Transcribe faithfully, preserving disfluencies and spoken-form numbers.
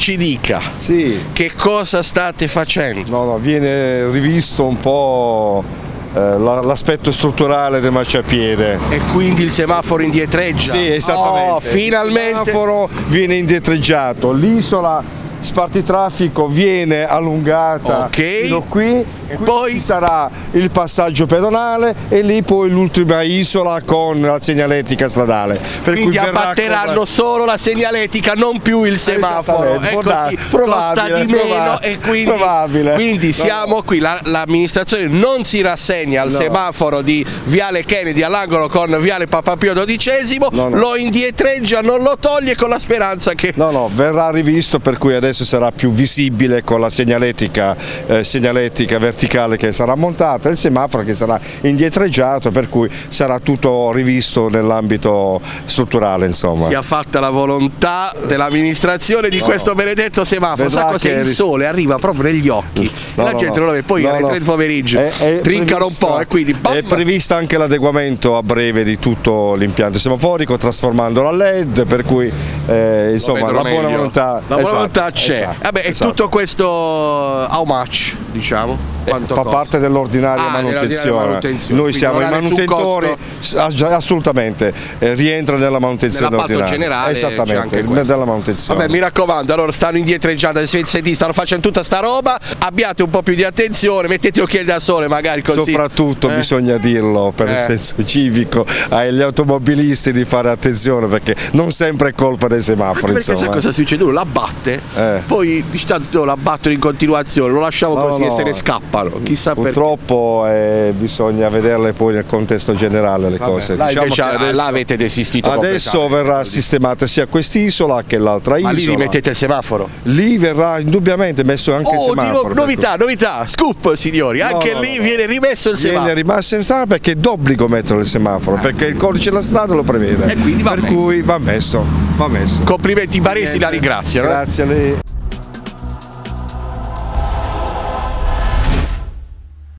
ci dica, sì. Che cosa state facendo? No, no, viene rivisto un po' eh, l'aspetto strutturale del marciapiede. E quindi il semaforo indietreggia? Sì, esattamente. Oh, finalmente! Il semaforo viene indietreggiato, l'isola spartitraffico viene allungata okay. fino qui, e qui poi ci sarà il passaggio pedonale e lì poi l'ultima isola con la segnaletica stradale. Per Quindi cui abbatteranno con... solo la segnaletica, non più il semaforo. E così costa di meno e quindi, probabile. quindi siamo no. qui. La, l'amministrazione non si rassegna al no. semaforo di Viale Kennedy all'angolo con Viale Papa Pio dodicesimo, no, no. lo indietreggia, non lo toglie con la speranza che... No, no, verrà rivisto, per cui adesso sarà più visibile con la segnaletica, eh, segnaletica verticale che sarà montata, il semaforo che sarà indietreggiato, per cui sarà tutto rivisto nell'ambito strutturale, insomma. Si è fatta la volontà dell'amministrazione di no. questo benedetto semaforo. Sa cos'è? Il sole arriva proprio negli occhi no, e la no, gente non lo vede, poi no, alle tre del pomeriggio è, è trincano prevista, un po' e quindi bam. È prevista anche l'adeguamento a breve di tutto l'impianto semaforico trasformandolo a L E D, per cui eh, insomma la buona volontà, la buona volontà esatto, c'è. esatto, Vabbè, esatto. Tutto questo how much, diciamo? Quanto fa costa? Parte dell'ordinaria ah, manutenzione. manutenzione. Noi siamo i manutentori, assolutamente, eh, rientra nella manutenzione ordinaria. Generale, esattamente, della manutenzione. Vabbè, mi raccomando, allora stanno indietreggiando, stanno facendo tutta sta roba, abbiate un po' più di attenzione, mettete occhiali da sole magari così. Soprattutto eh? bisogna dirlo per eh. il senso civico agli automobilisti di fare attenzione, perché non sempre è colpa dei semafori. Perché insomma. Sai cosa succede? Uno l'abbatte, eh. poi di tanto l'abbattono in continuazione, lo lasciamo no, così no. e se ne scappa. Chissà Purtroppo eh, bisogna vederle poi nel contesto generale le Vabbè, cose. Là, diciamo invece, adesso, là avete desistito. Adesso verrà sistemata sia quest'isola che l'altra isola. Ma lì rimettete il semaforo? Lì verrà indubbiamente messo anche oh, il semaforo. Di novità, novità, scoop signori, no, anche no, lì no, viene rimesso il semaforo. Viene rimesso il semaforo perché è d'obbligo mettere il semaforo, perché il codice della strada lo prevede. E quindi va per messo. cui va messo, va messo. Complimenti, i baresi la ringraziano. Grazie a lei.